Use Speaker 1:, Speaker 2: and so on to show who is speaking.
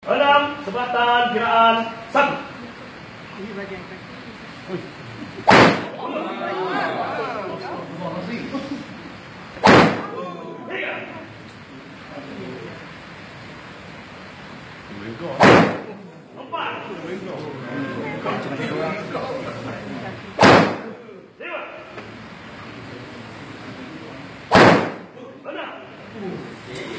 Speaker 1: Enam, sebatan, kiraan, satu.
Speaker 2: Ini bagian kaki.
Speaker 1: Tiga. Empat. Lima. Enam.